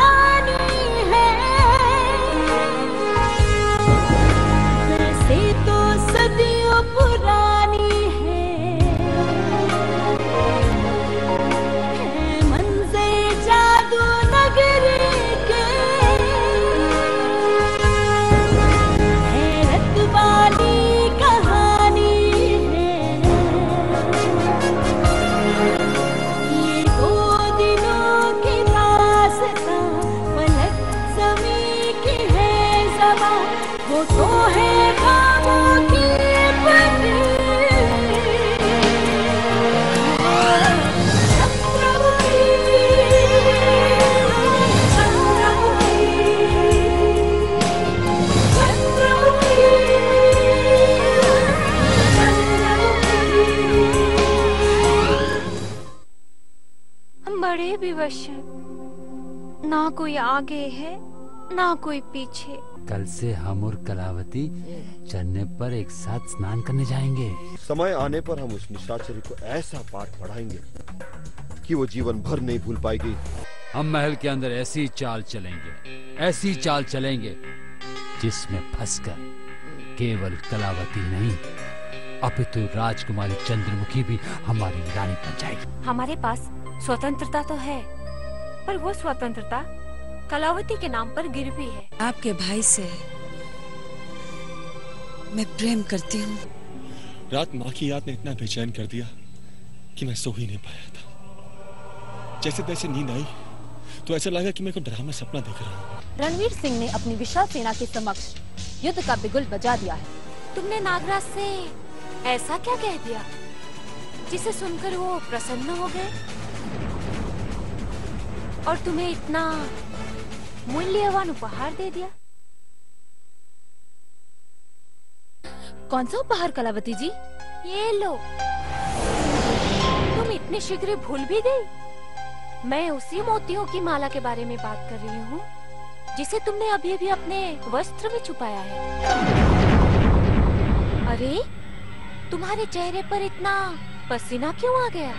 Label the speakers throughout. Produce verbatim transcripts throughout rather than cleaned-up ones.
Speaker 1: कहानी है, वैसे तो सदियों पुरानी है, है मंज़र जादू नगरी के, हैरत वाली कहानी है। ये दो दिनों की दास्तां, पलक ज़मीं की है ज़बां, वो तो है ख्वाबों की बनी। चंद्रमुखी, चंद्रमुखी, चंद्रमुखी, चंद्रमुखी।
Speaker 2: हम बड़े विवश हैं, ना कोई आगे है ना कोई पीछे।
Speaker 3: कल से हम और कलावती झरने पर एक साथ स्नान करने जाएंगे।
Speaker 4: समय आने पर हम उस निशाचरी को ऐसा पाठ पढ़ाएंगे कि वो जीवन भर नहीं भूल पाएगी।
Speaker 3: हम महल के अंदर ऐसी चाल चलेंगे, ऐसी चाल चलेंगे जिसमें फंसकर केवल कलावती नहीं अपितु राजकुमारी चंद्रमुखी भी हमारी रानी बन जाएगी।
Speaker 2: हमारे पास स्वतंत्रता तो है, पर वो स्वतंत्रता कलावती के नाम पर गिर भी है।
Speaker 5: आपके भाई से मैं प्रेम करती हूँ।
Speaker 6: रात माँ की याद ने इतना बेचैन कर दिया कि मैं सो ही नहीं पाया था। जैसे तैसे नींद आई तो ऐसा लगा कि मैं कोई डरावना सपना देख रहा हूँ।
Speaker 7: रणवीर सिंह ने अपनी विशाल सेना के समक्ष युद्ध का बिगुल बजा दिया है।
Speaker 2: तुमने नागराज से ऐसा क्या कह दिया जिसे सुनकर वो प्रसन्न हो गए और तुम्हें इतना मूल्यवान उपहार दे दिया?
Speaker 7: कौन सा उपहार कलावती जी?
Speaker 2: ये लो। तुम इतने शीघ्र भूल भी गई? मैं उसी मोतियों की माला के बारे में बात कर रही हूँ जिसे तुमने अभी अभी अपने वस्त्र में छुपाया है। अरे, तुम्हारे चेहरे पर इतना पसीना क्यों आ गया?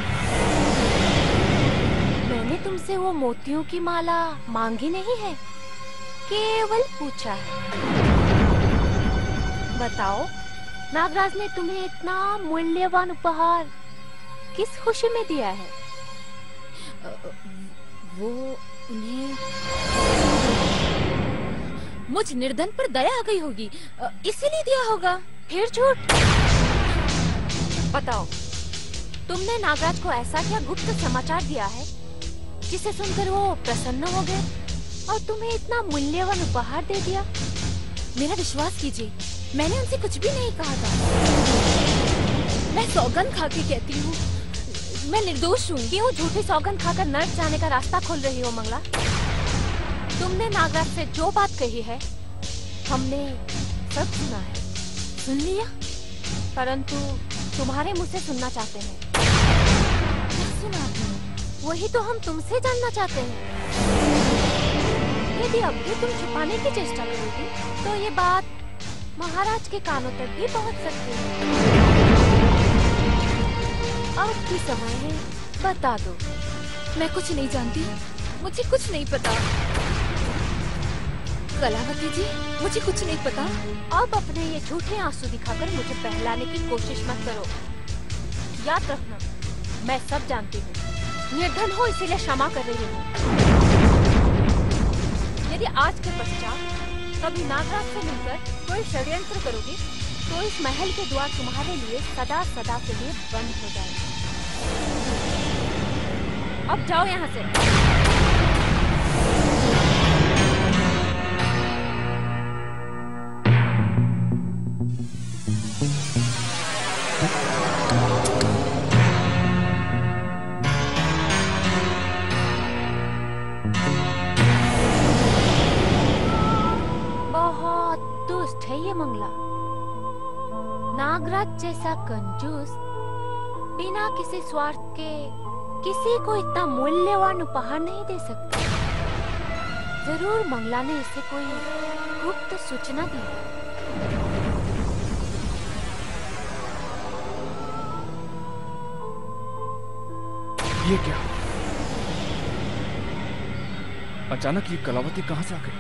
Speaker 2: मैंने तुमसे वो मोतियों की माला मांगी नहीं है, केवल पूछा है। बताओ, नागराज ने तुम्हें इतना मूल्यवान उपहार किस खुशी में दिया है?
Speaker 7: वो उन्हें मुझ निर्धन पर दया आ गई होगी, इसीलिए दिया होगा।
Speaker 2: फिर झूठ। बताओ, तुमने नागराज को ऐसा क्या गुप्त समाचार दिया है जिसे सुनकर वो प्रसन्न हो गए और तुम्हें इतना मूल्यवान उपहार दे दिया?
Speaker 7: मेरा विश्वास कीजिए, मैंने उनसे कुछ भी नहीं कहा था। मैं सौगंध खा के कहती हूँ, मैं निर्दोष हूँ।
Speaker 2: क्यों झूठी सौगंध खाकर नर्क जाने का रास्ता खोल रही हो मंगला? तुमने नागराज से जो बात कही है हमने सब सुना है।
Speaker 7: सुन लिया?
Speaker 2: परंतु तुम्हारे मुंह से सुनना चाहते हैं।
Speaker 7: क्या सुना आपने?
Speaker 2: वही तो हम तुमसे जानना चाहते हैं। यदि अब भी तुम छुपाने की चेष्टा करोगी तो ये बात महाराज के कानों तक भी पहुंच सकती है। अब भी समय है, बता दो।
Speaker 7: मैं कुछ नहीं जानती, मुझे कुछ नहीं पता। कलावती जी, मुझे कुछ नहीं पता।
Speaker 2: अब अपने ये झूठे आंसू दिखाकर मुझे बहलाने की कोशिश मत करो। याद रखना, मैं सब जानती हूँ। निर्धन हो इसीलिए क्षमा कर रही हूँ। यदि आज के पश्चात कभी नागराज से मिलकर कोई षड्यंत्र करोगी तो इस महल के द्वार तुम्हारे लिए सदा सदा के लिए बंद हो जाएंगे। अब जाओ यहाँ से। बहुत दुष्ट है ये मंगला। नागराज जैसा कंजूस बिना किसी स्वार्थ के किसी को इतना मूल्यवान उपहार नहीं दे सकता। जरूर मंगला ने इसे कोई गुप्त सूचना दी।
Speaker 8: ये क्या?
Speaker 6: अचानक ये कलावती कहां से आ गई?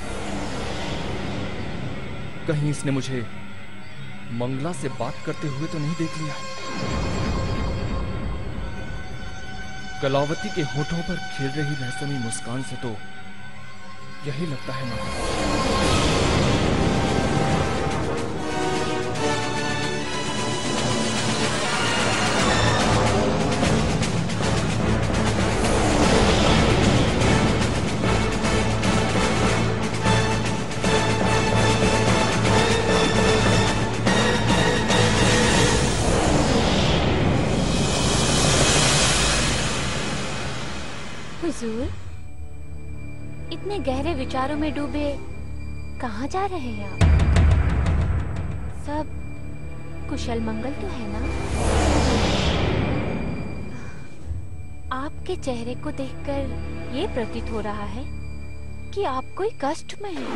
Speaker 6: कहीं इसने मुझे मंगला से बात करते हुए तो नहीं देख लिया? कलावती के होठों पर खिल रही रहस्यमयी मुस्कान से तो यही लगता है ना।
Speaker 2: हुजूर, इतने गहरे विचारों में डूबे कहाँ जा रहे हैं आप? सब कुशल मंगल तो है ना? आपके चेहरे को देखकर ये प्रतीत हो रहा है कि आप कोई कष्ट में हैं।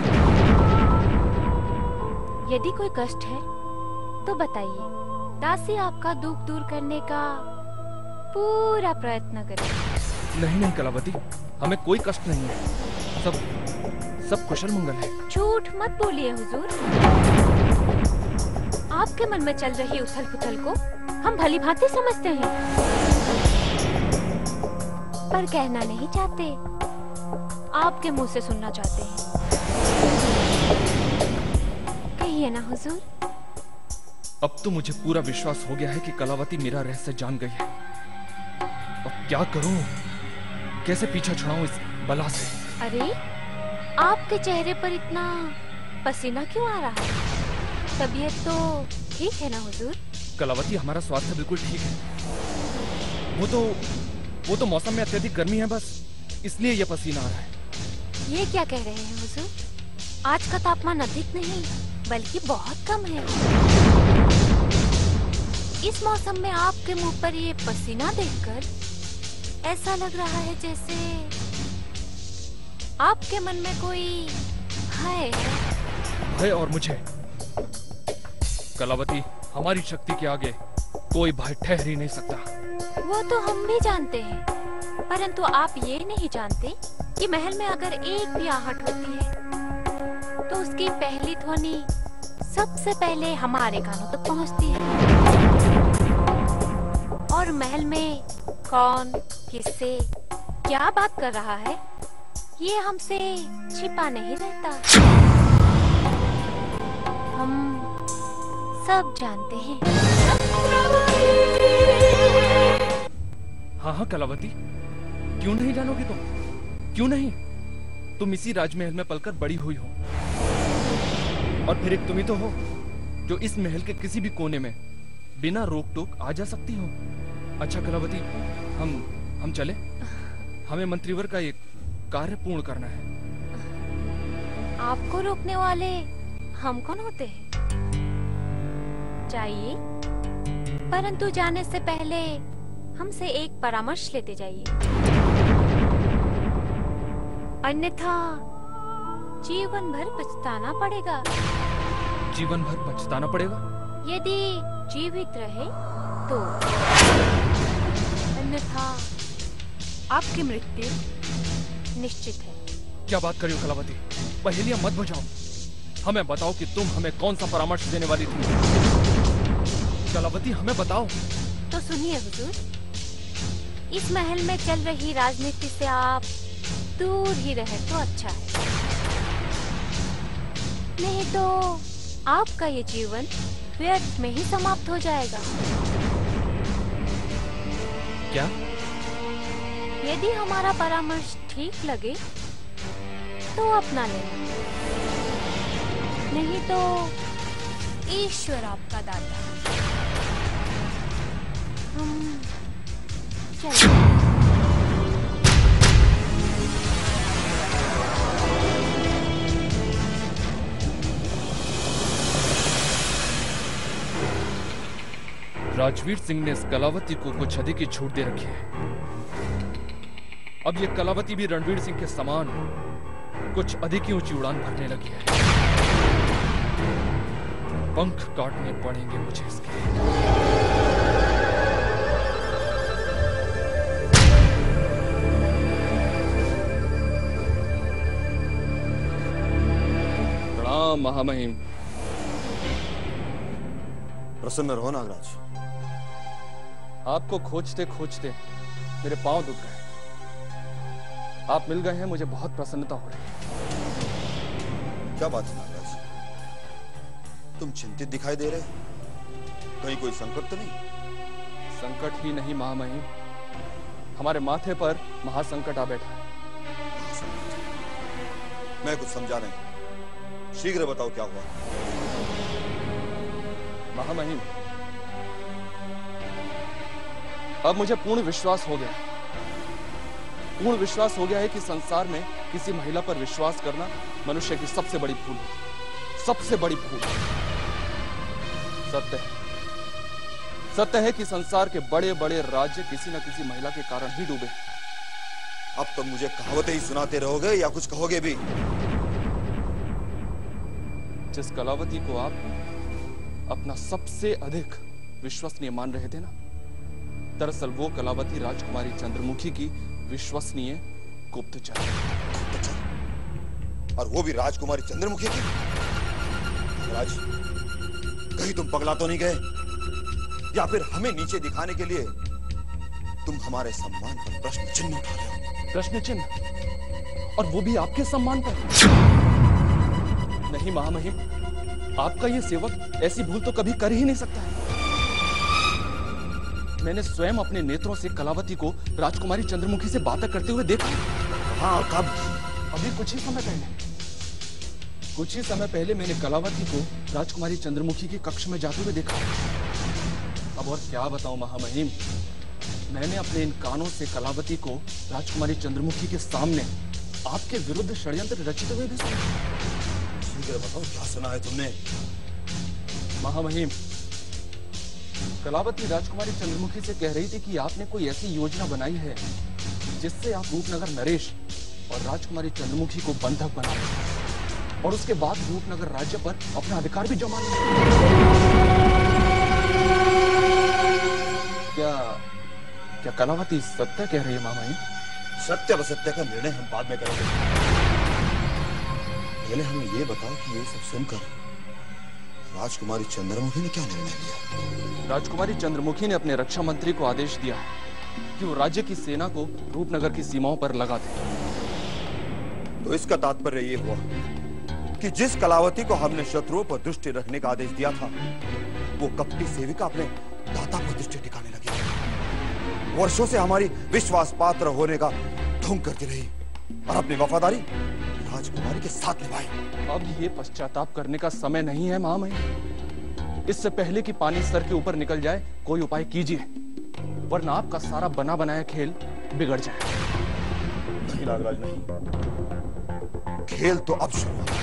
Speaker 2: यदि कोई कष्ट है तो बताइए, दासी आपका दुख दूर करने का पूरा प्रयत्न करे।
Speaker 6: नहीं नहीं कलावती, हमें कोई कष्ट नहीं है। सब सब कुशल मंगल है।
Speaker 2: झूठ मत बोलिए हुजूर। आपके मन में चल रही उथल पुथल को हम भली भांति समझते हैं, पर कहना नहीं चाहते, आपके मुंह से सुनना चाहते हैं। कहिए ना हुजूर।
Speaker 6: अब तो मुझे पूरा विश्वास हो गया है कि कलावती मेरा रहस्य जान गई है। अब क्या करूं? कैसे पीछा छुड़ाऊं इस बला से?
Speaker 2: अरे, आपके चेहरे पर इतना पसीना क्यों आ रहा है? तबीयत तो ठीक है ना हुजूर?
Speaker 6: कलावती, हमारा स्वास्थ्य बिल्कुल ठीक है। वो तो वो तो मौसम में अत्यधिक गर्मी है, बस इसलिए ये पसीना आ रहा है।
Speaker 2: ये क्या कह रहे हैं हुजूर? आज का तापमान अधिक नहीं बल्कि बहुत कम है। इस मौसम में आपके मुंह पर ये पसीना देखकर ऐसा लग रहा है जैसे आपके मन में कोई भय है।
Speaker 6: भय और मुझे? कलावती, हमारी शक्ति के आगे कोई भय ठहर ही नहीं सकता।
Speaker 2: वो तो हम भी जानते हैं, परंतु आप ये नहीं जानते कि महल में अगर एक भी आहट होती है तो उसकी पहली ध्वनि सबसे पहले हमारे कानों तक पहुंचती है। और महल में कौन, किससे, क्या बात कर रहा है, ये हमसे छिपा नहीं रहता। हम सब जानते हैं।
Speaker 6: हाँ हाँ कलावती, क्यों नहीं जानोगी तुम? क्यों नहीं? तुम इसी राजमहल में पलकर बड़ी हुई हो, और फिर एक तुम ही तो हो जो इस महल के किसी भी कोने में बिना रोक टोक आ जा सकती हो। अच्छा कलावती, हम हम चले? हमें मंत्रीवर का एक कार्य पूर्ण करना है।
Speaker 2: आपको रोकने वाले हम कौन होते हैं? जाइए, परंतु जाने से पहले हमसे एक परामर्श लेते जाइए, अन्यथा जीवन भर पछताना पड़ेगा।
Speaker 6: जीवन भर पछताना पड़ेगा?
Speaker 2: यदि जीवित रहे तो, अन्यथा आपकी मृत्यु निश्चित है।
Speaker 6: क्या बात करियो कलावती, पहेलियां मत बुझाओ। हमें बताओ कि तुम हमें कौन सा परामर्श देने वाली थी। कलावती, हमें बताओ।
Speaker 2: तो सुनिए हुजूर, इस महल में चल रही राजनीति से आप दूर ही रहे तो अच्छा है, नहीं तो आपका ये जीवन व्यर्थ में ही समाप्त हो जाएगा।
Speaker 6: क्या?
Speaker 2: यदि हमारा परामर्श ठीक लगे तो अपना लेना, नहीं तो ईश्वर आपका दाता। हम चलें।
Speaker 6: राजवीर सिंह ने इस कलावती को कुछ अधिक ही छूट दे रखी है। अब ये कलावती भी रणवीर सिंह के समान कुछ अधिक ही ऊंची उड़ान भरने लगी है। पंख काटने पड़ेंगे मुझे इसके। प्रणाम महामहिम।
Speaker 4: प्रसन्न रहो नागराज।
Speaker 6: आपको खोजते खोजते मेरे पांव दुख गए। आप मिल गए हैं, मुझे बहुत प्रसन्नता हो रही है।
Speaker 4: क्या बात है नागराज, तुम चिंतित दिखाई दे रहे हो? कहीं कोई संकट तो नहीं?
Speaker 6: संकट ही नहीं महामहिम, हमारे माथे पर महासंकट आ बैठा है।
Speaker 4: मैं कुछ समझा नहीं, शीघ्र बताओ क्या हुआ।
Speaker 6: महामहिम, अब मुझे पूर्ण विश्वास हो गया पूर्ण विश्वास हो गया है कि संसार में किसी महिला पर विश्वास करना मनुष्य की सबसे बड़ी भूल है, सबसे बड़ी भूल। सत्य है सत्य है कि संसार के बड़े बड़े राज्य किसी न किसी महिला के कारण ही डूबे।
Speaker 4: अब तो मुझे कहावतें ही सुनाते रहोगे या कुछ कहोगे भी?
Speaker 6: जिस कलावती को आप अपना सबसे अधिक विश्वसनीय मान रहे थे ना, दरअसल वो कलावती राजकुमारी चंद्रमुखी की विश्वसनीय गुप्तचर,
Speaker 4: और वो भी राजकुमारी चंद्रमुखी की। राज, कहीं तुम पगला तो नहीं गए, या फिर हमें नीचे दिखाने के लिए तुम हमारे सम्मान पर प्रश्न चिन्ह उठा रहे हो?
Speaker 6: प्रश्न चिन्ह? और वो भी आपके सम्मान पर? नहीं महामहिम, आपका ये सेवक ऐसी भूल तो कभी कर ही नहीं सकता है। मैंने स्वयं अपने नेत्रों से कलावती को राजकुमारी चंद्रमुखी से बातें करते हुए देखा।
Speaker 4: हाँ, कब?
Speaker 6: अभी कुछ ही समय पहले कुछ ही समय पहले मैंने कलावती को राजकुमारी चंद्रमुखी की कक्ष में जाते हुए देखा। अब और क्या बताऊं महामहिम, मैंने अपने इन कानों से कलावती को राजकुमारी चंद्रमुखी के सामने आपके विरुद्ध षड्यंत्र रचते हुए भी सुना।
Speaker 4: शीघ्र बताओ, क्या सुना है तुमने?
Speaker 6: महामहिम, कलावती राजकुमारी चंद्रमुखी से कह रही थी कि आपने कोई ऐसी योजना बनाई है जिससे आप रूपनगर नरेश और राजकुमारी चंद्रमुखी को बंधक बना लें और उसके बाद रूपनगर राज्य पर अपना अधिकार भी जमा लें। क्या क्या कलावती सत्य कह रही है महामहिम?
Speaker 4: सत्य असत्य का निर्णय हम बाद में करेंगे। पहले हमें ये बताओ कि ये सब सुनकर राजकुमारी चंद्रमुखी ने क्या निर्णय लिया?
Speaker 6: राजकुमारी चंद्रमुखी ने अपने रक्षा मंत्री को आदेश दिया है कि वो राज्य की सेना को रूपनगर की सीमाओं पर लगा दे।
Speaker 4: तो इसका तात्पर्य ये हुआ कि जिस कलावती को हमने शत्रुओं पर दृष्टि रखने का आदेश दिया था, वो कपटी सेविका अपने दाता पर दृष्टि टिकाने लगी। वर्षों से हमारी विश्वास पात्र होने का ढोंग करती रही और अपनी वफादारी राजकुमारी के साथ निभाई।
Speaker 6: अब ये पश्चाताप करने का समय नहीं है महामहिम। इससे पहले कि पानी सर के ऊपर निकल जाए, कोई उपाय कीजिए, वरना आपका सारा बना बनाया खेल बिगड़ जाए।
Speaker 4: नहीं नागराज, नहीं। खेल तो अब शुरू हुआ,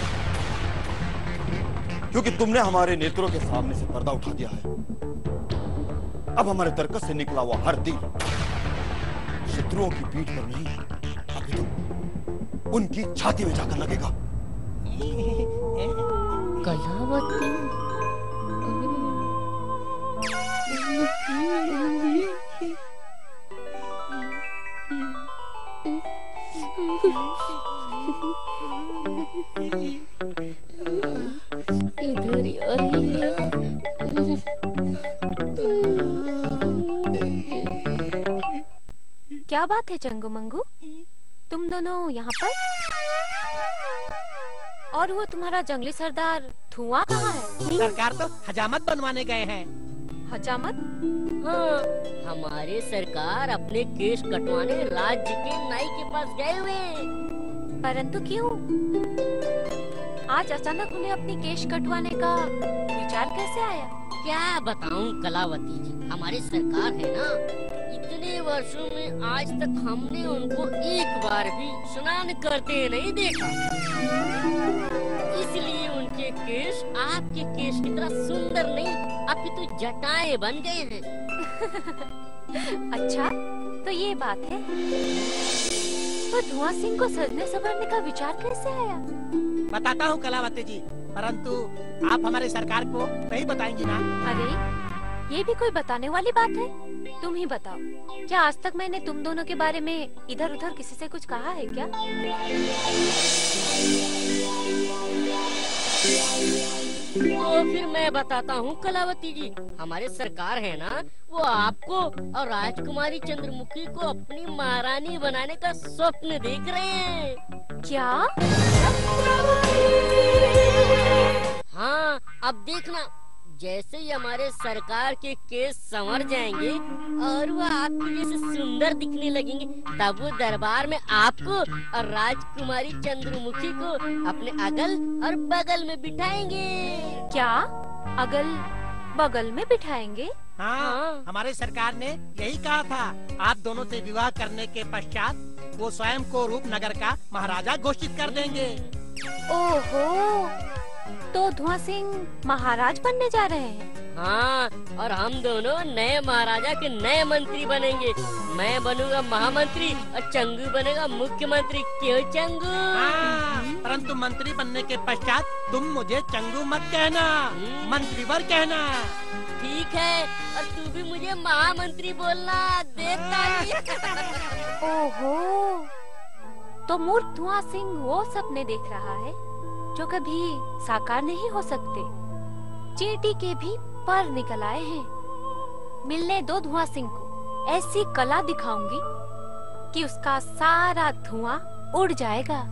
Speaker 4: क्योंकि तुमने हमारे नेत्रों के सामने से पर्दा उठा दिया है। अब हमारे तर्कस से निकला हुआ हर तीर शत्रुओं की पीठ पर नहीं, अभी तो उनकी छाती में जाकर लगेगा।
Speaker 2: कलावती इधर ही आ रही है। क्या बात है चंगू मंगू, तुम दोनों यहाँ पर? और वो तुम्हारा जंगली सरदार धुआं कहाँ है?
Speaker 8: सरकार तो हजामत बनवाने गए हैं।
Speaker 2: हजामत?
Speaker 9: हाँ, हमारे सरकार अपने केश कटवाने राज्य के नाई के पास गए हुए हैं।
Speaker 2: परंतु क्यों? आज अचानक उन्हें अपनी केश कटवाने का विचार कैसे आया?
Speaker 9: क्या बताऊं कलावती जी, हमारी सरकार है ना, इतने वर्षों में आज तक हमने उनको एक बार भी स्नान करते नहीं देखा। इसलिए उनके केश आपके केश की तरह सुंदर नहीं, अपितु जटाएं बन गए हैं।
Speaker 2: अच्छा, तो ये बात है। तो धुआं सिंह को सजने संवरने का विचार कैसे आया?
Speaker 8: बताता हूँ कलावती जी, परंतु आप हमारे सरकार को नहीं बताएंगी ना?
Speaker 2: अरे, ये भी कोई बताने वाली बात है? तुम ही बताओ, क्या आज तक मैंने तुम दोनों के बारे में इधर उधर किसी से कुछ कहा है क्या?
Speaker 9: मैं बताता हूँ कलावती जी, हमारे सरकार है ना, वो आपको और राजकुमारी चंद्रमुखी को अपनी महारानी बनाने का स्वप्न देख रहे हैं।
Speaker 2: क्या?
Speaker 9: हाँ, अब देखना, जैसे ही हमारे सरकार के केस संवर जाएंगे और वो आपके जैसे सुंदर दिखने लगेंगे, तब वो दरबार में आपको और राजकुमारी चंद्रमुखी को अपने अगल और बगल में बिठाएंगे।
Speaker 2: क्या? अगल बगल में बिठाएंगे?
Speaker 8: हाँ, हाँ, हमारे सरकार ने यही कहा था। आप दोनों से विवाह करने के पश्चात वो स्वयं को रूपनगर का महाराजा घोषित कर देंगे।
Speaker 2: ओहो, तो धुआं सिंह महाराज बनने जा रहे हैं?
Speaker 9: हाँ, और हम दोनों नए महाराजा के नए मंत्री बनेंगे। मैं बनूंगा महामंत्री और चंगू बनेगा मुख्यमंत्री। क्यों चंगू?
Speaker 8: हाँ, परंतु मंत्री बनने के पश्चात तुम मुझे चंगू मत कहना, मंत्रीवर कहना।
Speaker 9: ठीक है, और तू भी मुझे महामंत्री बोलना। देता
Speaker 2: ओहो, तो मूर्ख धुआं सिंह वो सपने देख रहा है जो कभी साकार नहीं हो सकते। चींटी के भी पर निकल आए हैं। मिलने दो धुआं सिंह को, ऐसी कला दिखाऊंगी कि उसका सारा धुआं उड़ जाएगा।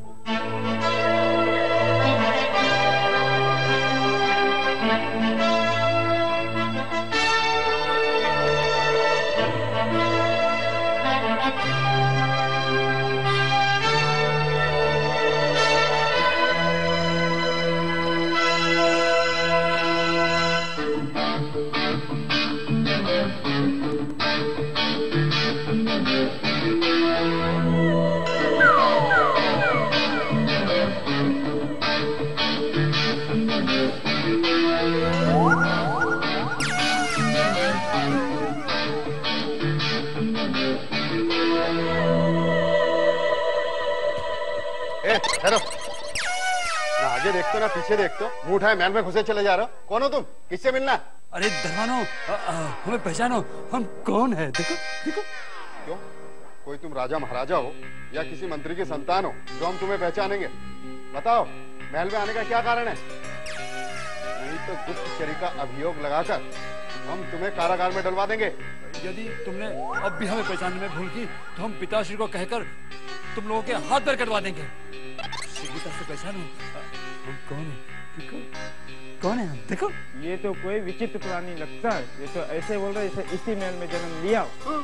Speaker 10: ठहरो, ना आगे देखते ना पीछे देखते, मुंह उठाए महल में घुसे चले जा रहे हो। कौन हो तुम? किससे मिलना?
Speaker 3: अरे दरबानो, हमें पहचानो, हम कौन है? देखो देखो।
Speaker 10: क्यों, कोई तुम राजा महाराजा हो या किसी मंत्री की संतान हो जो हम तुम्हें पहचानेंगे? बताओ, महल में आने का क्या कारण है? नहीं तो गुप्तचरी का अभियोग लगाकर हम तुम्हें कारागार में डलवा देंगे।
Speaker 3: यदि तुमने अब भी हमें पहचानने में भूल की तो हम पिताश्री को कहकर तुम लोगों के हाथ पैर कटवा देंगे। शीघ्रता से पहचानो, हम कौन है? कौन, कौन है हम? देखो,
Speaker 11: ये तो कोई विचित्र प्राणी लगता है। ये तो ऐसे बोल रहे जैसे इसी महल में जन्म लिया।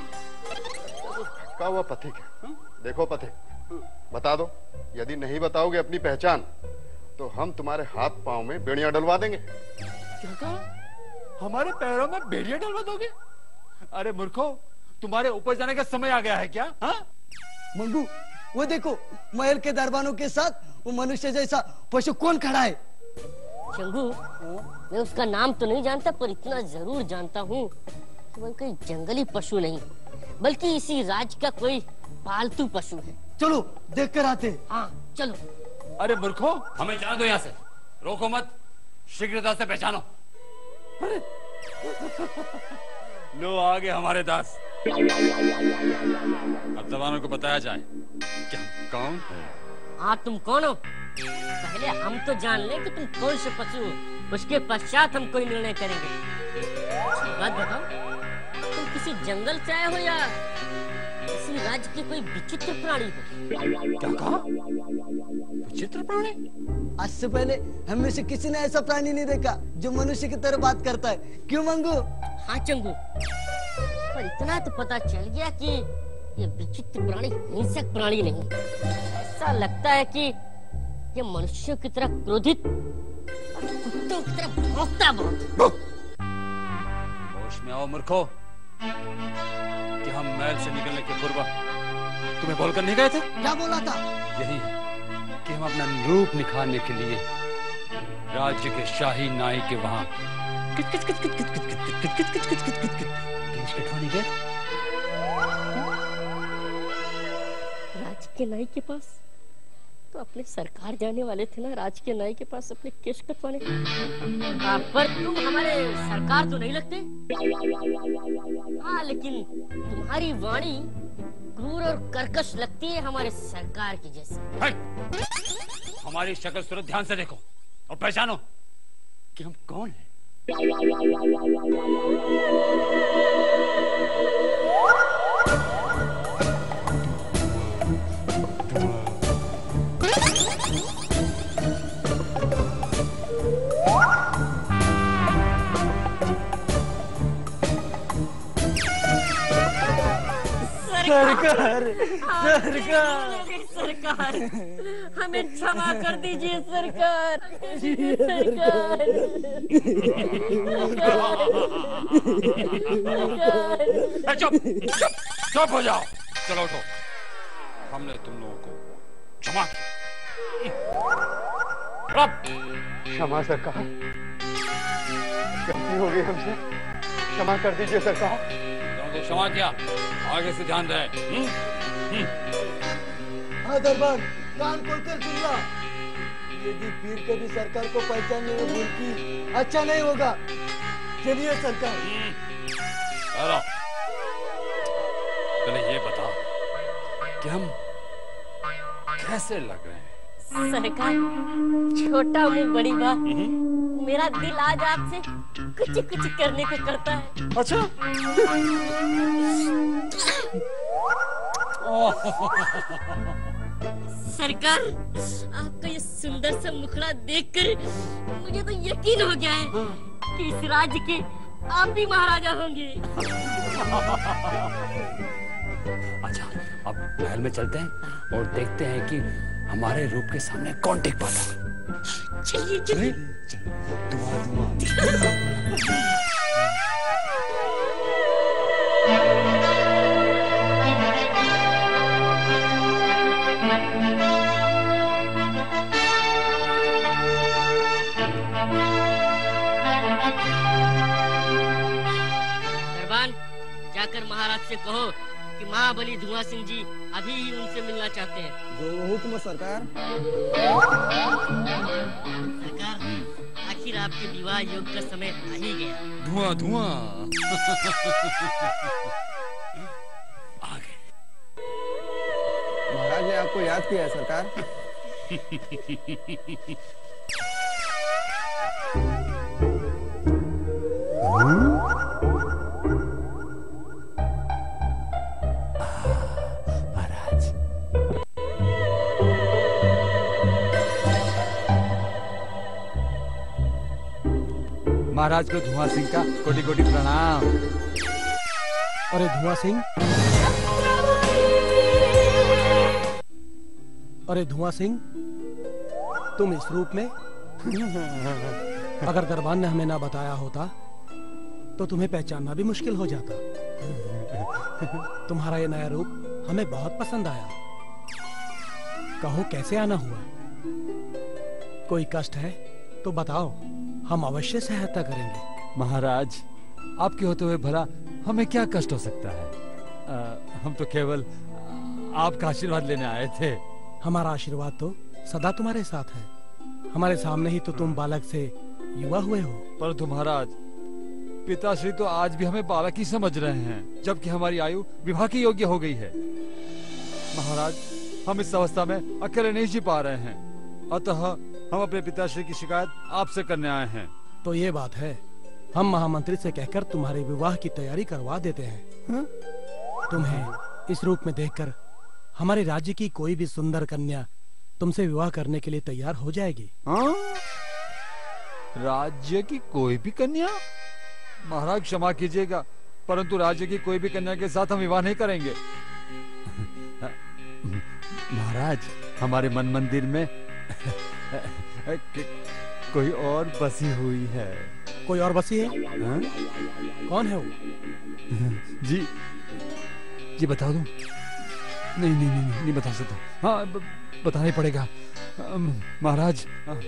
Speaker 10: का हुआ पथिक है। देखो पथिक, बता दो, यदि नहीं बताओगे अपनी पहचान तो हम तुम्हारे हाथ पांव में बेड़ियां डलवा देंगे।
Speaker 3: क्या कहा? हमारे पैरों में बेड़ियां डलवा दोगे? अरे मूर्खो, तुम्हारे ऊपर जाने का समय आ गया है क्या? हाँ?
Speaker 12: मंगू, वो देखो, महल के दरबानों के साथ वो मनुष्य जैसा पशु कौन खड़ा है?
Speaker 9: चंगू, मैं उसका नाम तो नहीं जानता, पर इतना जरूर जानता हूँ कि वो कोई जंगली पशु नहीं, बल्कि इसी राज्य का कोई पालतू पशु है।
Speaker 12: चलो देख कर आते।
Speaker 9: हाँ चलो।
Speaker 3: अरे मूर्खो, हमें जाने दो यहाँ से, रोको मत, शीघ्रता से पहचानो। अरे लो आ गए हमारे दास। अब दरबानों को बताया जाए कि हम कौन है।
Speaker 9: हाँ, तुम कौन हो? पहले हम तो जान लें कि तुम कौन से पशु हो, उसके पश्चात हम कोई निर्णय करेंगे। बात बताओ, तुम किसी जंगल से आए हो या किसी राज्य के कोई विचित्र प्राणी हो?
Speaker 3: क्या कहा? विचित्र प्राणी?
Speaker 12: आज से पहले हम में से किसी ने ऐसा प्राणी नहीं देखा जो मनुष्य की तरह बात करता है। क्यों मंगू?
Speaker 9: हाँ चंगू, पर इतना तो पता चल गया कि ये विचित्र प्राणी हिंसक प्राणी नहीं। ऐसा लगता है कि ये मनुष्यों की तरह क्रोधित और कुत्तों की तरह भौंकता बहुत।
Speaker 3: होश में आओ मूर्खो, कि हम महल से निकलने के पूर्व तुम्हें बोलकर नहीं गए थे?
Speaker 12: क्या बोला था?
Speaker 3: यही कि हम अपना रूप निखारने के लिए राज्य के शाही नाई के वहां किच किच किच किच किच किच किच किच किच किच किच किच किच किच केश कटवाने गए।
Speaker 9: राज्य के नाई के पास? तो अपने सरकार जाने वाले थे ना राज के नाई के पास अपने केश कटवाने। पर तुम हमारे सरकार तो नहीं लगते। हाँ, लेकिन तुम्हारी वाणी क्रूर और कर्कश लगती है हमारे सरकार की जैसे।
Speaker 3: हमारी शक्ल सूरत ध्यान से देखो और पहचानो कि हम कौन हैं?
Speaker 12: सरकार, सरकार,
Speaker 9: सरकार, हमें क्षमा कर दीजिए सरकार, सरकार, सरकार।
Speaker 3: चुप, चुप, चुप हो जाओ। चलो उठो, हमने तुम लोगों को क्षमा किया।
Speaker 10: क्षमा सरकार, गलती हो गई हमसे, क्षमा कर दीजिए सरकार।
Speaker 3: तुमको क्षमा किया, आगे से ध्यान रहे।
Speaker 12: हाँ दरबार, कान खोलकर सुन ला। यदि पीर कभी सरकार को पहचानने में भूल की, अच्छा नहीं होगा। चलिए सरकार।
Speaker 3: चलो, पहले ये बताओ कि हम कैसे लग रहे हैं?
Speaker 9: सरकार, छोटा मुंह बड़ी बात। मेरा दिल आज आपसे कुछ कुछ करने को करता है।
Speaker 3: अच्छा।
Speaker 9: सरकार, आपका ये सुंदर सा मुखड़ा देखकर मुझे तो यकीन हो गया है कि इस राज्य के आप भी महाराजा होंगे।
Speaker 3: अच्छा, अब महल में चलते हैं और देखते हैं कि हमारे रूप के सामने कौन टिक पाता है।
Speaker 9: चलिए चलिए।
Speaker 3: धुआं धुआं।
Speaker 9: जाकर महाराज से कहो कि महाबली धुआं सिंह जी अभी ही उनसे मिलना चाहते हैं।
Speaker 12: जो हुक्म सरकार।
Speaker 9: सरकार, आखिर आपके विवाह योग का समय आ ही गया।
Speaker 3: धुआं धुआं। आ गए।
Speaker 12: महाराज ने आपको याद किया है सरकार।
Speaker 3: महाराज को धुआं सिंह का कोटि कोटि प्रणाम।
Speaker 13: अरे धुआं सिंह, अरे धुआं सिंह, तुम इस रूप में? अगर दरबान ने हमें ना बताया होता तो तुम्हें पहचानना भी मुश्किल हो जाता। तुम्हारा ये नया रूप हमें बहुत पसंद आया। कहो कैसे आना हुआ? कोई कष्ट है तो बताओ, हम अवश्य सहायता करेंगे।
Speaker 3: महाराज, आपके होते हुए भला हमें क्या कष्ट हो सकता है? आ, हम तो केवल आपका आशीर्वाद लेने आए थे।
Speaker 13: हमारा आशीर्वाद तो सदा तुम्हारे साथ है। हमारे सामने ही तो तुम बालक से युवा हुए हो।
Speaker 3: परंतु महाराज, पिताश्री तो आज भी हमें बालक ही समझ रहे हैं, जबकि हमारी आयु विवाह की योग्य हो गई है। महाराज, हम इस अवस्था में अकेले नहीं जी पा रहे हैं, अतः हम अपने पिताश्री की शिकायत आपसे करने आए हैं।
Speaker 13: तो ये बात है, हम महामंत्री से कहकर तुम्हारे विवाह की तैयारी करवा देते हैं। हा? तुम्हें इस रूप में देखकर हमारे राज्य की कोई भी सुंदर कन्या तुमसे विवाह करने के लिए तैयार हो जाएगी।
Speaker 3: हाँ? राज्य की कोई भी कन्या? महाराज क्षमा कीजिएगा, परंतु राज्य की कोई भी कन्या के साथ हम विवाह नहीं करेंगे। महाराज, हमारे मन मंदिर में कोई और बसी हुई है।
Speaker 13: कोई और बसी है?
Speaker 3: हा?
Speaker 13: कौन है वो?
Speaker 3: जी जी बता दूं? नहीं नहीं नहीं नहीं, नहीं बता सकता। हाँ, ब, बताना ही पड़ेगा महाराज।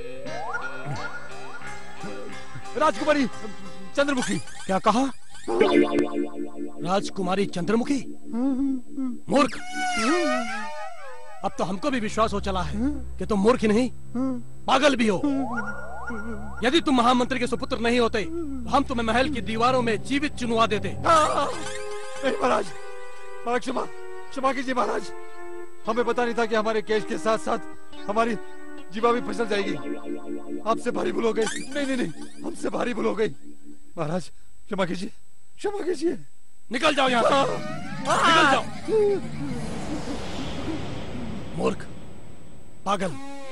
Speaker 3: राजकुमारी चंद्रमुखी।
Speaker 13: क्या कहा? राजकुमारी चंद्रमुखी? मूर्ख! अब तो हमको भी विश्वास हो चला है कि तुम मूर्ख नहीं, पागल भी हो। यदि तुम महामंत्री के सुपुत्र नहीं होते तो हम तुम्हें महल की दीवारों में जीवित चुनवा देते।
Speaker 3: नहीं महाराज, महाराज क्षमा क्षमा कीजिए महाराज। हमें पता नहीं था कि हमारे केश के साथ साथ हमारी जीवा भी फिसल जाएगी।
Speaker 4: आपसे भारी भूल हो गई। नहीं नहीं नहीं, हमसे भारी भूल हो गई। महाराज क्षमा कीजिए, क्षमा कीजिए।
Speaker 13: निकल जाओ यहाँ से, निकल जाओ। मूर्ख, पागल।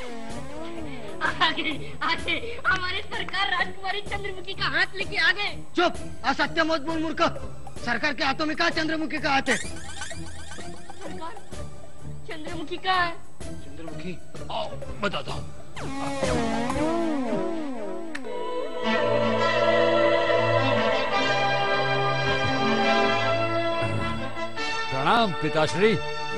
Speaker 9: आगे आगे हमारी सरकार राजकुमारी चंद्रमुखी का हाथ लेके आ गए।
Speaker 12: चुप, असत्य मत बोल मूर्ख। सरकार के हाथों में कहा चंद्रमुखी का हाथ है?
Speaker 9: सरकार चंद्रमुखी का है।
Speaker 3: चंद्रमुखी, आओ बताता हूँ। प्रणाम पिताश्री।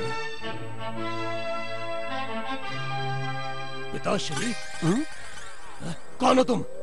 Speaker 13: पिताश्री? कौन हो तुम?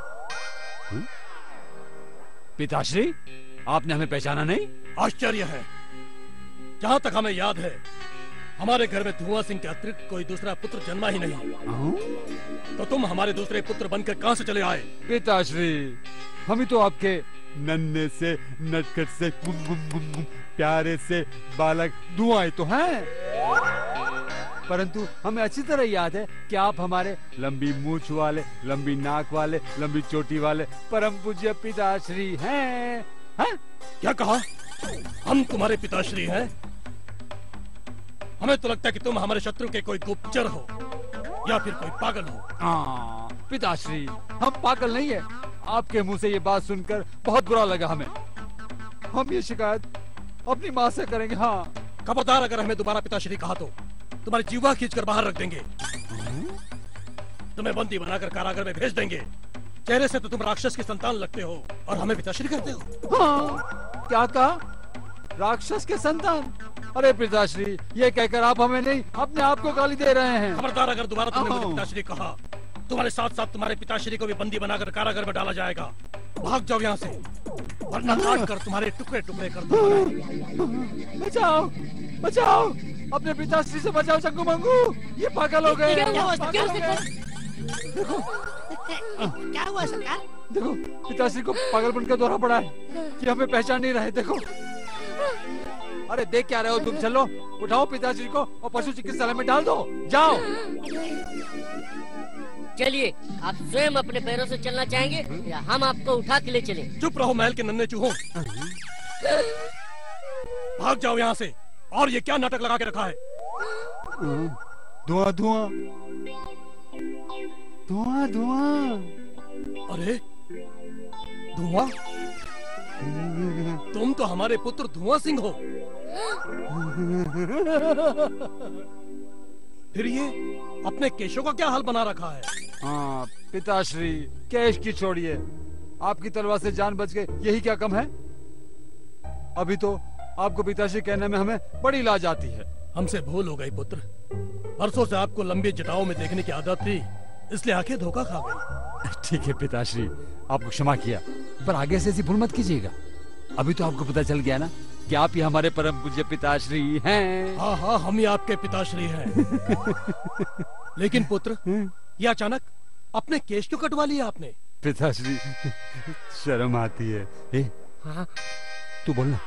Speaker 3: पिताश्री, आपने हमें पहचाना नहीं?
Speaker 13: आश्चर्य है। जहाँ तक हमें याद है, हमारे घर में धुआं सिंह के अतिरिक्त कोई दूसरा पुत्र जन्मा ही नहीं। तो तुम हमारे दूसरे पुत्र बनकर कहाँ से चले आए?
Speaker 3: पिताश्री, हम ही तो आपके नन्हे से नटखट से गुम गुम गुम गुम प्यारे से बालक धुआं तो हैं। परंतु हमें अच्छी तरह याद है कि आप हमारे लंबी मूछ वाले, लंबी नाक वाले, लंबी चोटी वाले परम पूज्य पिताश्री हैं। हैं?
Speaker 13: क्या कहा? हम तुम्हारे पिताश्री हैं? हमें तो लगता है कि तुम हमारे शत्रु के कोई गुप्तचर हो या फिर कोई पागल हो।
Speaker 3: हाँ पिताश्री, हम पागल नहीं है। आपके मुंह से ये बात सुनकर बहुत बुरा लगा हमें। हम ये शिकायत अपनी माँ से करेंगे। हाँ,
Speaker 13: खबरदार, अगर हमें दोबारा पिताश्री कहा तो तुम्हारी जीवा खींचकर बाहर रख देंगे। तुम्हें बंदी बनाकर कारागार में भेज देंगे। चेहरे से तो तुम राक्षस की संतान लगते हो और हमें पिताश्री कहते हो।
Speaker 3: हाँ, क्या कहा? राक्षस के संतान? अरे पिताश्री, ये कहकर आप हमें नहीं अपने आप को गाली दे रहे हैं।
Speaker 13: खबरदार, अगर दोबारा तुमने मुझे पिताश्री कहा, तुम्हारे साथ साथ तुम्हारे पिताश्री को भी बंदी बनाकर कारागार में डाला जाएगा। भाग जाओ यहाँ से, वरना काट कर तुम्हारे टुकड़े टुकड़े कर दूंगा।
Speaker 3: बचाओ, बचाओ, अपने पिताश्री से बचाओ चंगू मंगू, ये पागल हो गए।
Speaker 8: क्या हुआ? क्या
Speaker 3: पागल हो गए।
Speaker 8: देखो क्या हुआ सरकार?
Speaker 3: देखो, पिताश्री को पागल बनकर दौरा पड़ा है कि हमें पहचान नहीं रहे। देखो, अरे देख क्या रहे हो तुम? चलो उठाओ पिताश्री को और पशु चिकित्सालय में डाल दो। जाओ।
Speaker 9: चलिए, आप स्वयं अपने पैरों से चलना चाहेंगे या हम आपको उठा के ले चले?
Speaker 13: चुप रहो महल के नन्हे चूहों। भाग जाओ यहाँ से। और ये क्या नाटक लगा के रखा है?
Speaker 4: धुआं धुआं धुआं धुआं।
Speaker 13: अरे धुआं? तुम तो हमारे पुत्र धुआं सिंह हो। फिर ये अपने केशों का क्या हाल बना रखा है?
Speaker 3: हाँ पिताश्री, केश की छोड़िए, आपकी तलवार से जान बच गई, यही क्या कम है? अभी तो आपको पिताश्री कहने में हमें बड़ी लाज आती है।
Speaker 13: हमसे भूल हो गई पुत्र। बरसों से आपको लंबी जटाओं में देखने की आदत थी, इसलिए आंखें धोखा खा गई।
Speaker 3: ठीक है पिताश्री, आपको क्षमा किया, पर आगे से ऐसी भूल मत कीजिएगा। अभी तो आपको पता चल गया ना कि आप ही हमारे परम पूज्य पिताश्री हैं।
Speaker 13: हाँ हाँ, हम ही आपके पिताश्री हैं। लेकिन पुत्र, ये अचानक अपने केश क्यों कटवा लिया आपने?
Speaker 3: पिताश्री, शर्म आती है। ए,
Speaker 9: हाँ,
Speaker 3: तू बोलना।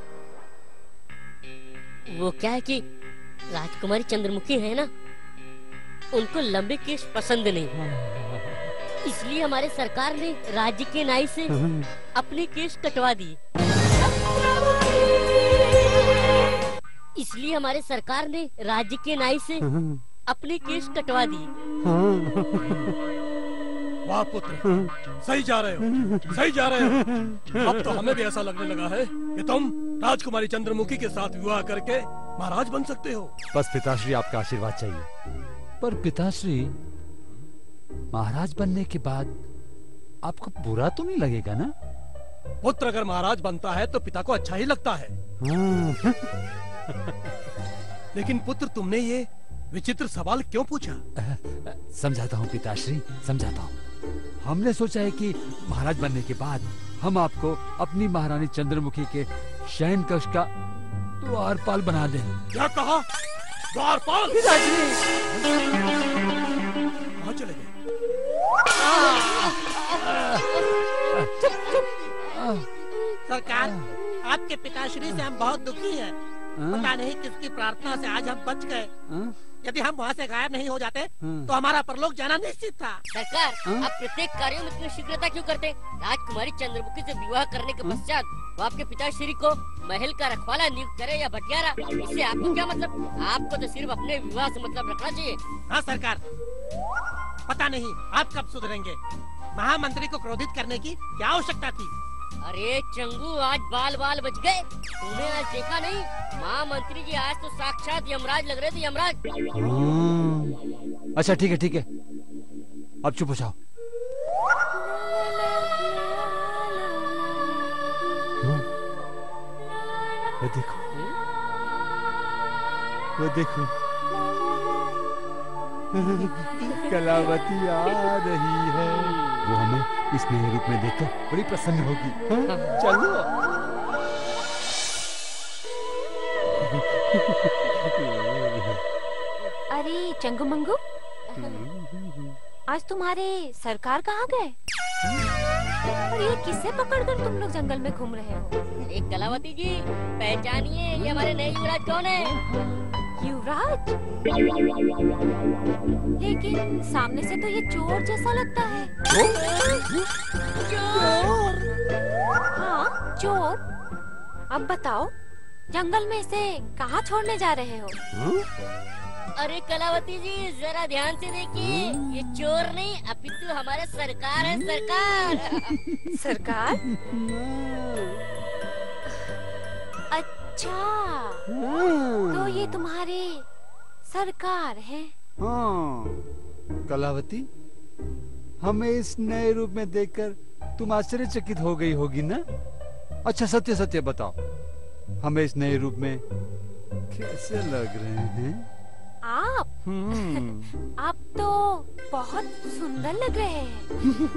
Speaker 9: वो क्या है कि राजकुमारी चंद्रमुखी है ना, उनको लंबे केश पसंद नहीं, इसलिए हमारे सरकार ने राज्य के नाई से अपने केश कटवा दिए। इसलिए हमारे सरकार ने राज्य के नाई से अपने केश कटवा दिए।
Speaker 13: वाह पुत्र, सही जा रहे हो, सही जा रहे हो। अब तो हमें भी ऐसा लगने लगा है कि तुम राजकुमारी चंद्रमुखी के साथ विवाह करके महाराज बन सकते हो।
Speaker 3: बस पिताश्री, आपका आशीर्वाद चाहिए। पर पिताश्री, महाराज बनने के बाद आपको बुरा तो नहीं लगेगा ना?
Speaker 13: पुत्र अगर महाराज बनता है तो पिता को अच्छा ही लगता है। लेकिन पुत्र, तुमने ये विचित्र सवाल क्यों पूछा?
Speaker 3: समझाता हूँ पिताश्री, समझाता हूँ। हमने सोचा है कि महाराज बनने के बाद हम आपको अपनी महारानी चंद्रमुखी के शयन कक्ष का द्वारपाल बना दें।
Speaker 13: क्या कहा? द्वारपाल?
Speaker 3: पिताश्री,
Speaker 13: कहाँ चले गए?
Speaker 8: सरकार, आपके पिताश्री से हम बहुत दुखी हैं। पता नहीं किसकी प्रार्थना से आज हम बच गए। यदि हम वहाँ से गायब नहीं हो जाते तो हमारा परलोक जाना निश्चित था।
Speaker 9: सरकार, आप प्रत्येक कार्यों में इतनी शीघ्रता क्यों करते? राजकुमारी चंद्रमुखी से विवाह करने के पश्चात वो आपके पिताश्री को महल का रखवाला नियुक्त करे या भटियारा, इससे आपको क्या मतलब? आपको तो सिर्फ अपने विवाह से मतलब रखना चाहिए।
Speaker 8: हाँ सरकार, पता नहीं आप कब सुधरेंगे। महामंत्री को क्रोधित करने की क्या आवश्यकता थी?
Speaker 9: अरे चंगू, आज बाल बाल बच गए। तूने आज देखा नहीं, महामंत्री जी आज तो साक्षात यमराज लग रहे थे, यमराज।
Speaker 3: अच्छा ठीक है ठीक है, अब चुप हो जाओ। वो देखो, वो देखो, कलावती आ रही है। वो हमें इस नए रूप में देखकर बड़ी प्रसन्न होगी। हाँ? चलो।
Speaker 2: अरे चंगू मंगू, आज तुम्हारे सरकार कहाँ गए? और ये किससे पकड़कर तुम लोग जंगल में घूम रहे हो?
Speaker 9: अरे कलावती जी, पहचानिए ये हमारे नए युवराज कौन है?
Speaker 2: युवराज? लेकिन सामने से तो ये चोर जैसा लगता है।
Speaker 9: चोर?
Speaker 2: हाँ चोर। अब बताओ, जंगल में इसे कहाँ छोड़ने जा रहे हो?
Speaker 9: अरे कलावती जी, जरा ध्यान से देखिए, ये चोर नहीं अपितु हमारे सरकार है, सरकार।
Speaker 2: सरकार? अच्छा, तो ये तुम्हारे सरकार हैं?
Speaker 3: हाँ कलावती, हमें इस नए रूप में देखकर तुम आश्चर्यचकित हो गई होगी ना? अच्छा सत्य सत्य बताओ, हमें इस नए रूप में कैसे लग रहे हैं?
Speaker 2: आप? आप तो बहुत सुंदर लग रहे हैं।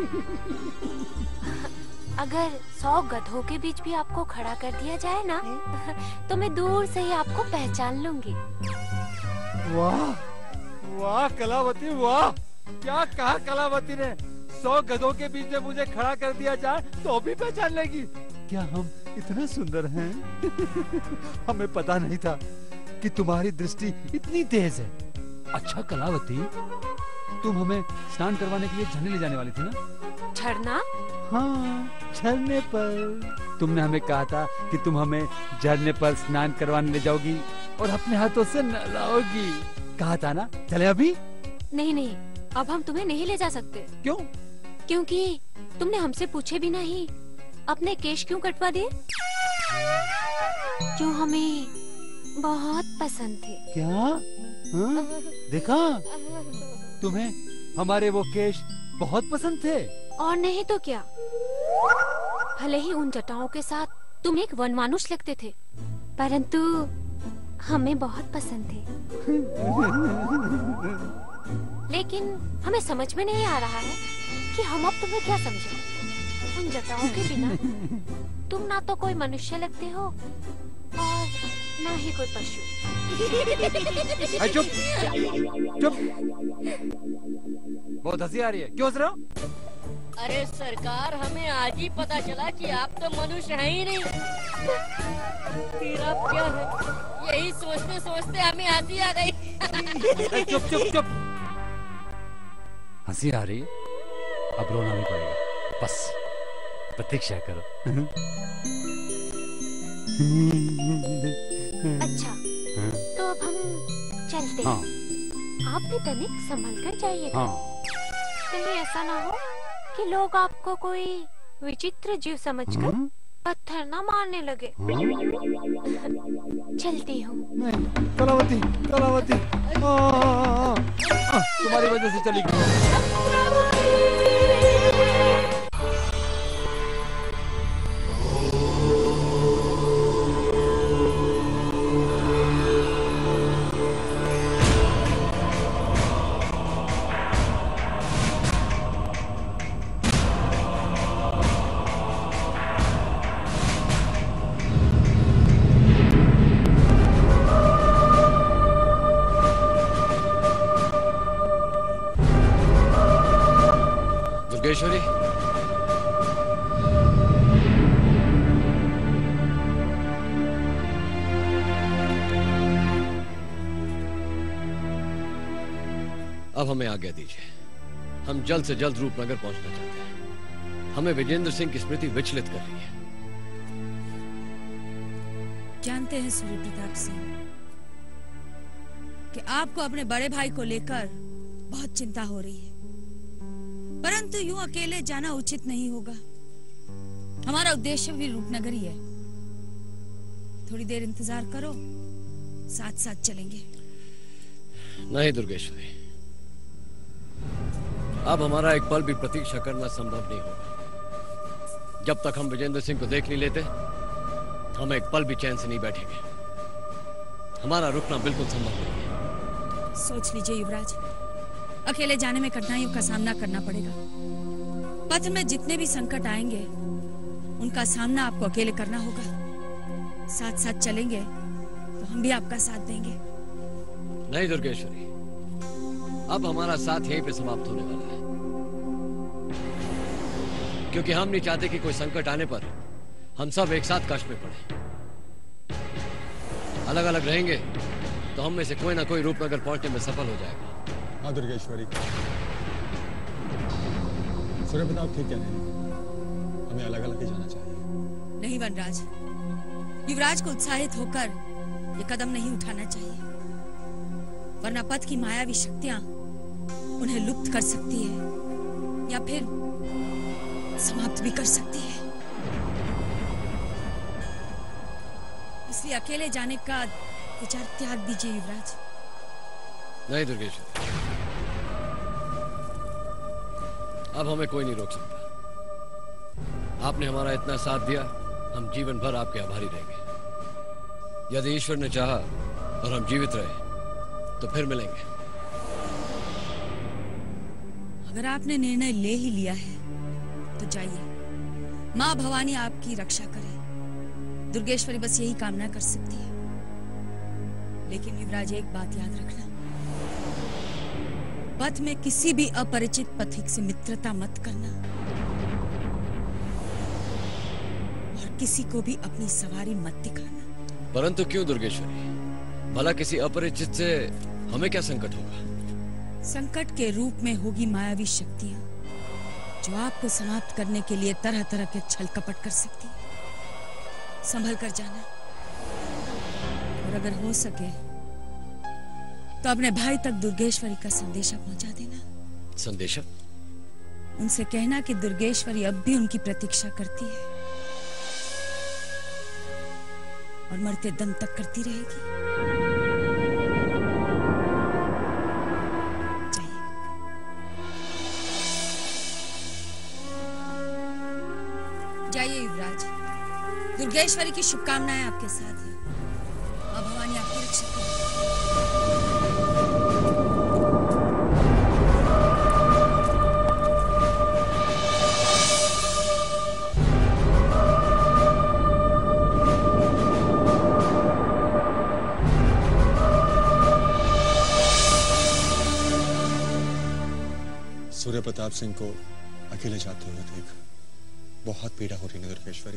Speaker 2: अगर सौ गधों के बीच भी आपको खड़ा कर दिया जाए ना, तो मैं दूर से ही आपको पहचान लूंगी।
Speaker 3: वाह वाह कलावती, वाह! क्या कहा कलावती ने? सौ गधों के बीच में मुझे खड़ा कर दिया जाए तो भी पहचान लेगी? क्या हम इतना सुंदर हैं? हमें पता नहीं था कि तुम्हारी दृष्टि इतनी तेज है। अच्छा कलावती, तुम हमें स्नान करवाने के लिए झरने ले जाने वाली थी ना?
Speaker 2: झरना?
Speaker 3: हाँ, झरने पर। तुमने हमें कहा था कि तुम हमें झरने पर स्नान करवाने ले जाओगी और अपने हाथों से नहलाओगी। कहा था ना? चले अभी?
Speaker 2: नहीं नहीं, अब हम तुम्हें नहीं ले जा सकते।
Speaker 3: क्यों?
Speaker 2: क्योंकि तुमने हमसे पूछे बिना ही अपने केश क्यों कटवा दिए, जो हमें बहुत पसंद थे।
Speaker 3: क्या? हाँ? देखा, तुम्हें हमारे वो केश बहुत पसंद थे।
Speaker 2: और नहीं तो क्या, भले ही उन जटाओं के साथ तुम एक वनमानुष लगते थे, परंतु हमें बहुत पसंद थे। लेकिन हमें समझ में नहीं आ रहा है कि हम अब तुम्हें क्या समझें। उन जटाओं के बिना तुम ना तो कोई मनुष्य लगते हो और ना ही कोई पशु।
Speaker 3: चुप चुप, बहुत हंसी आ रही है, क्यों हंस रहे हो?
Speaker 9: अरे सरकार, हमें आज ही पता चला कि आप तो मनुष्य हैं ही नहीं। फिर आप क्या है? यही सोचते सोचते हमें हंसी आ गई।
Speaker 3: चुप चुप चुप, हंसी आ रही है, अब रोना भी पड़ेगा, बस प्रतीक्षा करो।
Speaker 2: अच्छा, तो अब हम चलते
Speaker 3: हाँ।
Speaker 2: हैं। आप भी तनिक संभल कर जाइए।
Speaker 3: हाँ।
Speaker 2: कहीं ऐसा ना हो कि लोग आपको कोई विचित्र जीव समझकर पत्थर ना मारने लगे। चलती हूँ।
Speaker 3: नहीं, कलावती, कलावती, आ, आ, आ, आ, तुम्हारी वजह से चली गई। दुर्गेश्वरी,
Speaker 14: अब हमें आज्ञा दीजिए, हम जल्द से जल्द रूपनगर पहुंचना चाहते हैं। हमें विजेंद्र सिंह की स्मृति विचलित कर रही है।
Speaker 5: जानते हैं सूर्य प्रताप सिंह कि आपको अपने बड़े भाई को लेकर बहुत चिंता हो रही है, परंतु यूं अकेले जाना उचित नहीं होगा। हमारा उद्देश्य भी रूपनगर ही है। थोड़ी देर इंतजार करो, साथ साथ चलेंगे।
Speaker 14: नहीं दुर्गेश्वरी, अब हमारा एक पल भी प्रतीक्षा करना संभव नहीं होगा। जब तक हम विजेंद्र सिंह को देख नहीं लेते, हम एक पल भी चैन से नहीं बैठेंगे। हमारा रुकना बिल्कुल संभव नहीं है।
Speaker 5: सोच लीजिए युवराज, अकेले जाने में कठिनाइयों का सामना करना पड़ेगा। पथ में जितने भी संकट आएंगे, उनका सामना आपको अकेले करना होगा। साथ साथ चलेंगे तो हम भी आपका साथ देंगे।
Speaker 14: नहीं दुर्गेश्वरी, अब हमारा साथ यहीं पे समाप्त होने वाला है, क्योंकि हम नहीं चाहते कि कोई संकट आने पर हम सब एक साथ कष्ट में पड़े। अलग अलग रहेंगे तो हम में से कोई ना कोई रूपनगर पहुंचने में सफल हो जाएगा।
Speaker 15: हाँ दुर्गेश्वरी, सूर्य प्रताप ठीक कह रहे हैं, हमें अलग अलग ही जाना चाहिए।
Speaker 5: नहीं वनराज, युवराज को उत्साहित होकर ये कदम नहीं उठाना चाहिए, वरना पथ की मायावी शक्तियां उन्हें लुप्त कर सकती है या फिर समाप्त भी कर सकती है। इसलिए अकेले जाने का विचार त्याग दीजिए युवराज।
Speaker 14: नहीं दुर्गेश्वरी, अब हमें कोई नहीं रोक सकता। आपने हमारा इतना साथ दिया, हम जीवन भर आपके आभारी रहेंगे। यदि ईश्वर ने चाहा और हम जीवित रहे तो फिर मिलेंगे।
Speaker 5: अगर आपने निर्णय ले ही लिया है तो जाइए। माँ भवानी आपकी रक्षा करे। दुर्गेश्वरी बस यही कामना कर सकती है। लेकिन युवराज, एक बात याद रखना, पथ में किसी भी अपरिचित पथिक से मित्रता मत करना और किसी को भी अपनी सवारी मत दिखाना।
Speaker 14: परंतु क्यों दुर्गेश्वरी? भला किसी अपरिचित से हमें क्या संकट होगा?
Speaker 5: संकट के रूप में होगी मायावी शक्तियां जो आपको समाप्त करने के लिए तरह तरह के छल कपट कर सकती है। संभल कर जाना, और अगर हो सके तो अपने भाई तक दुर्गेश्वरी का संदेशा पहुंचा देना।
Speaker 14: संदेशा?
Speaker 5: उनसे कहना कि दुर्गेश्वरी अब भी उनकी प्रतीक्षा करती है और मरते दम तक करती रहेगी। जाइए युवराज, दुर्गेश्वरी की शुभकामनाएं आपके साथ हैं। मां भवानी आपकी रक्षा करें।
Speaker 15: सूर्य प्रताप सिंह को अकेले जाते हुए देख बहुत पीड़ा हो रही है दुर्गेश्वरी।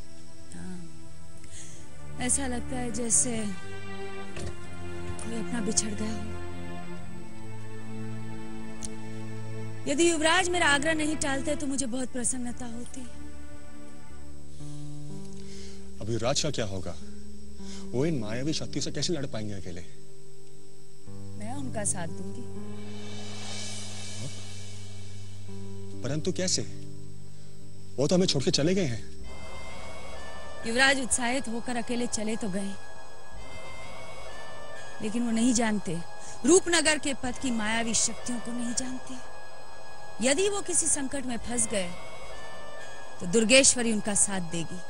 Speaker 5: ऐसा लगता है जैसे कोई अपना बिछड़ गया हो। यदि युवराज मेरा आग्रह नहीं टालते तो मुझे बहुत प्रसन्नता होती।
Speaker 15: अब युवराज का क्या होगा? वो इन मायावी शक्ति से कैसे लड़ पाएंगे अकेले?
Speaker 5: मैं उनका साथ दूंगी।
Speaker 15: परंतु कैसे? वो तो हमें छोड़ के चले गए हैं।
Speaker 5: युवराज उत्साहित होकर अकेले चले तो गए, लेकिन वो नहीं जानते, रूपनगर के पथ की मायावी शक्तियों को नहीं जानते। यदि वो किसी संकट में फंस गए तो दुर्गेश्वरी उनका साथ देगी,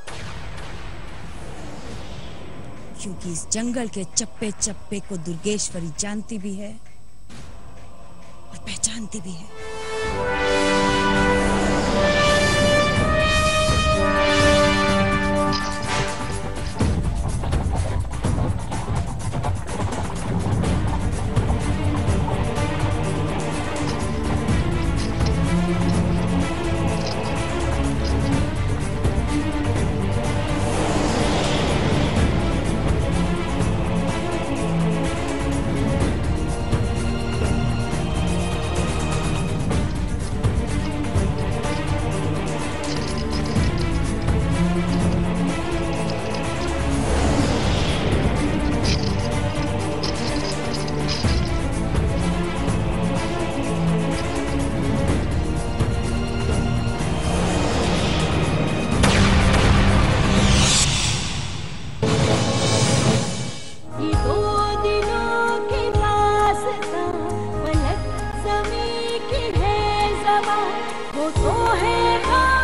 Speaker 5: क्योंकि इस जंगल के चप्पे चप्पे को दुर्गेश्वरी जानती भी है और पहचानती भी है।
Speaker 1: जवा वो सोहेगा